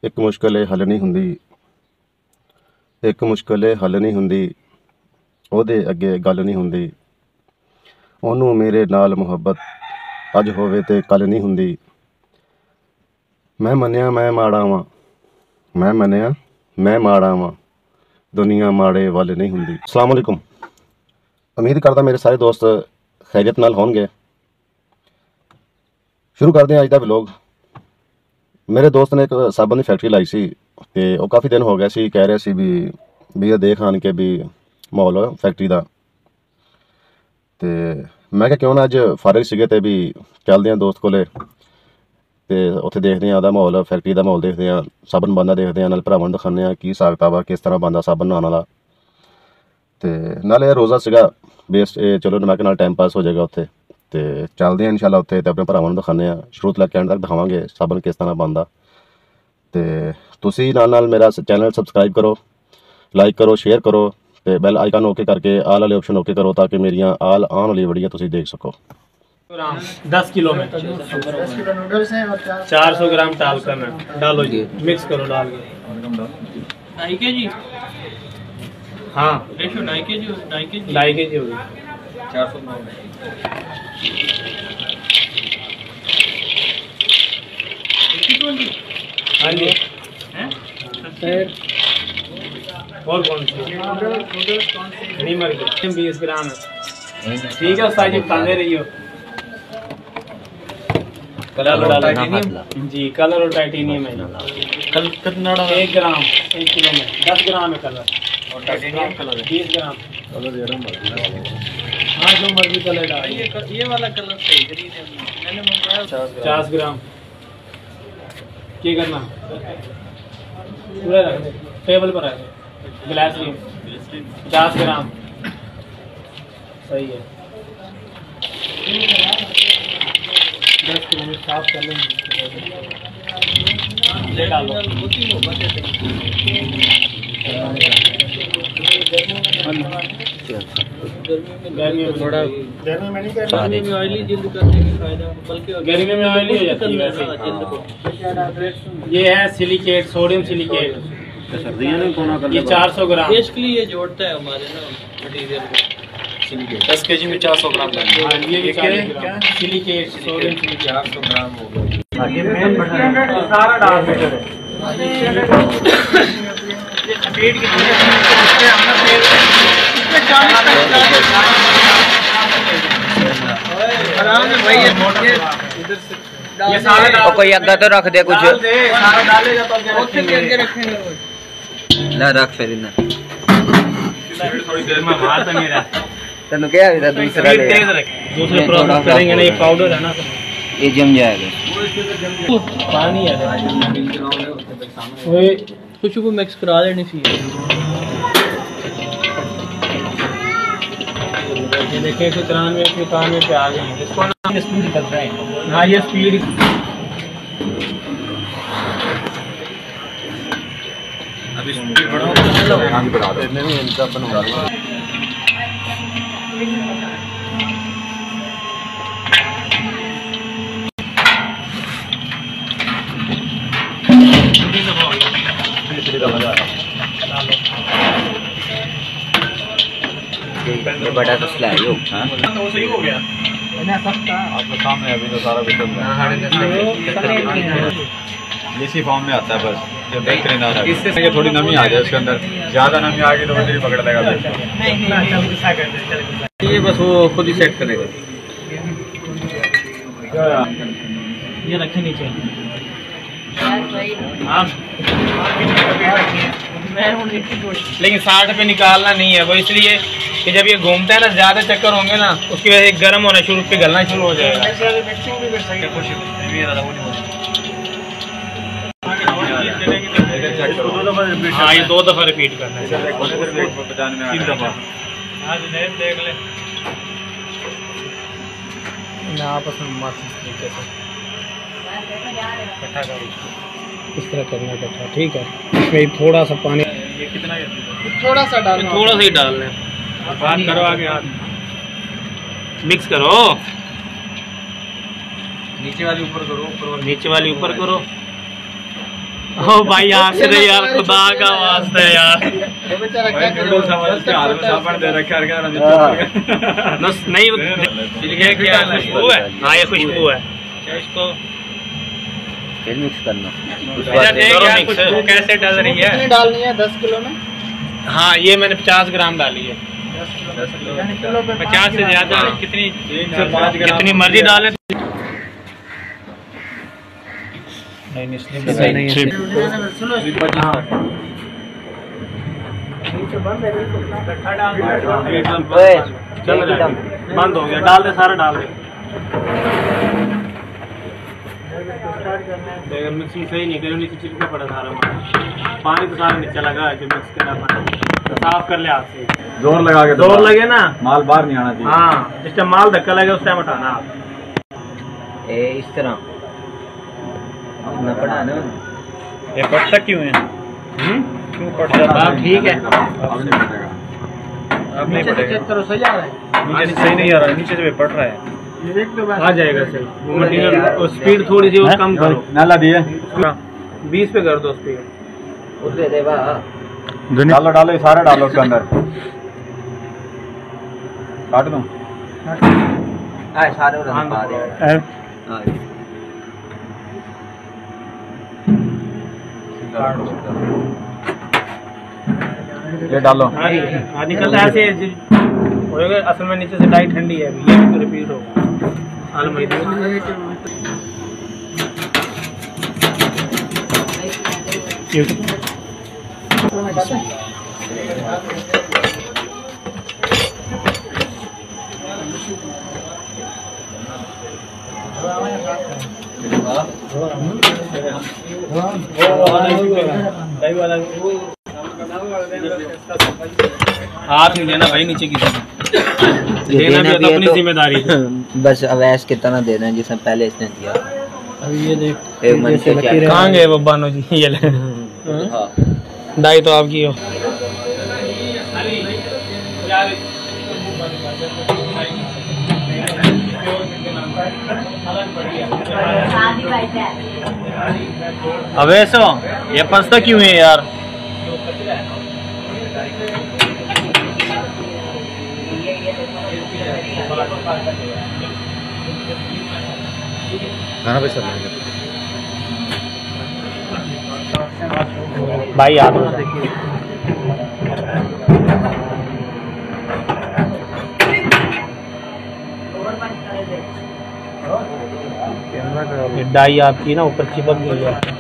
एक मुश्किल हल नहीं हुंदी, एक मुश्किल हल नहीं हुंदी, ओहदे अगे गल नहीं हुंदी। ओनू मेरे नाल मुहब्बत अज होवे ते कल नहीं हुंदी। मैं मन्निया मैं माड़ा वां, मैं मन्निया मैं माड़ा वां, दुनिया माड़े वल नहीं हुंदी। अस्सलाम वालेकुम। उम्मीद करदा मेरे सारे दोस्त खैरियत नाल होणगे। शुरू करते हैं अज दा व्लॉग। मेरे दोस्त ने एक साबन की फैक्ट्री लाई सी ते वो काफ़ी दिन हो गया सी, कह रहा सी भी ये देख आन के भी माहौल फैक्ट्री का। तो मैं क्या क्यों ना अज फारग सीगे ते भी चलते हैं दोस्त कोले ते उत्थे देखते हैं माहौल, फैक्ट्री का माहौल देखते हैं, साबन बनदा देखते हैं, नाल भरावां नूं दिखाने की हिसाब किताब किस तरह बनदा साबन बनाने वाला। तो नाले रोज़ा सीगा बेस्ट, चलो मैं नाल टाइम पास हो जाएगा उत्थे। तो चलते हैं इंशाल्लाह उत्थे ते अपने भरावां नूं दिखाने, शुरू तो लैके एंड तक दिखावांगे साबन किस तरह बनदा। तो तुसी नाल मेरा चैनल सबसक्राइब करो, लाइक करो, शेयर करो, तो बैल आइकन ओके करके आल वाले ऑप्शन ओके करो ताकि मेरियां आल आने वाली वीडियो तुसी देख सको। 10 किलो में 400 ग्राम टालका में डालो जी, मिक्स करो डाल के। 2.5 kg, हाँ रेशो 2.5 kg होगी। 400 ग्राम हाँ जी। और कौन सी नहीं मर गई? 20 ग्राम है, ठीक है उस्ताद जी, खाते रहिए। कलर टाइटेनियम जी, कलर और टाइटेनियम है। कल कितना? 1 ग्राम 1 किलो में 10 ग्राम है कलर, और टाइटेनियम कलर 20 ग्राम। हाँ जो मर्जी कलर डाल। ये वाला कलर सही मैंने मंगवाया 50 ग्राम। क्या करना, पूरा रख दे टेबल पर है। ग्लासरीन 50 ग्राम सही है। 10 किलो में साफ कर लेंगे, ले डालो। गर्मी में थोड़ा, गर्मी में नहीं करना, गर्मी में ऑयली जल्द करने का फायदा, बल्कि गर्मी में ऑयली हो जाती है जल्द को। ये है सिलिकेट, सोडियम सिलिकेट, ये 400 ग्राम। बेसिकली ये जोड़ता है हमारे ना मटेरियल को। 10 kg में 400 ग्राम लगेगा। हाँ ये क्या सिलिकेट, सोडियम सिलिकेट 400 ग्राम हो गया। ये मेन बटन सारा डाल मीटर है। ये स्पीड की इसमें हमने फिर इसमें 40 आराम से भाई इधर से ये सारा डाल। कोई अग्गा तो रख दे कुछ, सारा डालेगा तो आगे रखेंगे। ला रख फिर इधर थोड़ी देर में बात नहीं रहा। तनु क्या है दूसरा ले, दूसरे प्रोसेस करेंगे ना, ये पाउडर है ना ये जम जाएगा। पानी है वो कुछ को मिक्स करा लेनी चाहिए। ये देखिए 193 91 पे आ गए हैं। इसको ना स्पीड कर रहे हैं। हाँ ये स्पीड अभी स्पीड बढ़ा दो। बड़ा तो स्लाइड हो, हाँ तो सही हो गया। आपके सामने अभी तो सारा कुछ इसी फॉर्म में आता है, बस ये बेहतरीन आ रहा है। इससे थोड़ी नमी आ जाए उसके अंदर, ज़्यादा नमी आ गई तो वही पकड़ लेगा। ये बस वो खुद ही सेट करेगा। ये रखे नीचे। हाँ लेकिन 60 पे निकालना नहीं है वो, इसलिए कि जब ये घूमता है ना, ज़्यादा चक्कर होंगे ना, उसकी वजह से गर्म होना शुरू, पे गलना शुरू हो जाएगा। हाँ ये 2 दफ़ा रिपीट करना है, 3 दफ़ा। देख ले आपस में मत तरीके से इकट्ठा करो, इस तरह करना इकट्ठा, ठीक है। इसमें थोड़ा सा पानी, ये कितना, थोड़ा सा डालना, थोड़ा सा ही डालना है। बात करो आगे, हाथ मिक्स करो, नीचे वाली ऊपर करो, नीचे वाली ऊपर करो, ओ भाई हंस रहे यार, खुदा का वास्ता है यार। नहीं क्या खुशबू है? हाँ ये खुशबू है। इसको फिर मिक्स करना। खुशबू कैसे डल रही है? कितनी डालनी है 10 किलो में? हाँ ये मैंने 50 ग्राम डाली है। 50 से ज्यादा कितनी, कितनी मर्जी डाले। बंद हो गया, डाल दे सारा, डाल दे। मिक्सिंग सही नहीं करी, नीचे चिपका पड़ा सारा पानी, तो सारा नीचे लगा है जो मिक्स करना पड़ा। तो साफ कर ले हाथ से, जोर लगा के, जोर लगे ना, माल बाहर नहीं आना चाहिए। हाँ जिस टाइम माल धक्का लगे उस टाइम हटाना आप। इस तरह ना पड़ा ना, ये पटता क्यों है? क्यों पटता? ठीक है, अब नहीं पड़ेगा। अब नहीं पड़ेगा। चेक करो सही आ रहा है? नीचे से सही नहीं आ रहा है, नीचे से पट रहा है। आ जाएगा सही। वो मटेरियल स्पीड थोड़ी सी और कम करो। नाला दिए 20 पे कर दो स्पीड। उधर दे बा डालो डालो, ये सारा डालो उसके अंदर। काट दूं? हां सारे उधर पा दे। हां ये डालो। हाँ निकलता है ऐसे होएगा। असल में नीचे से डाई ठंडी है, ये भी रिपीट होगा। हाथ नहीं देना भाई नीचे की तरफ, देना भी तो अपनी जिम्मेदारी है। बस अवैस कितना दे रहे हैं जिसने पहले इसने दिया। अभी ये देख एक मन से कहाँ गए वो बानो जी? ये ले दाई तो आपकी हो। अवैसो ये फंसता क्यों है यार? खाना पे चल भाई आप डाई आपकी ना ऊपर चिपक गई है।